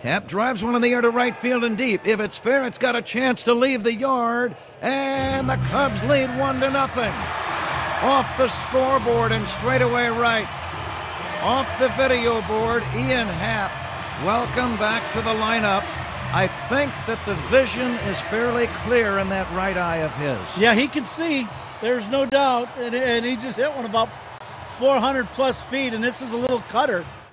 Happ drives one in the air to right field and deep. If it's fair, it's got a chance to leave the yard. And the Cubs lead 1-0. Off the scoreboard and straightaway right. Off the video board, Ian Happ. Welcome back to the lineup. I think that the vision is fairly clear in that right eye of his. Yeah, he can see. There's no doubt. And he just hit one about 400 plus feet, and this is a little cutter.